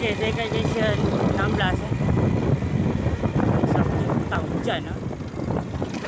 Okey, saya kat junction 16 Sabtu petang hujan lah.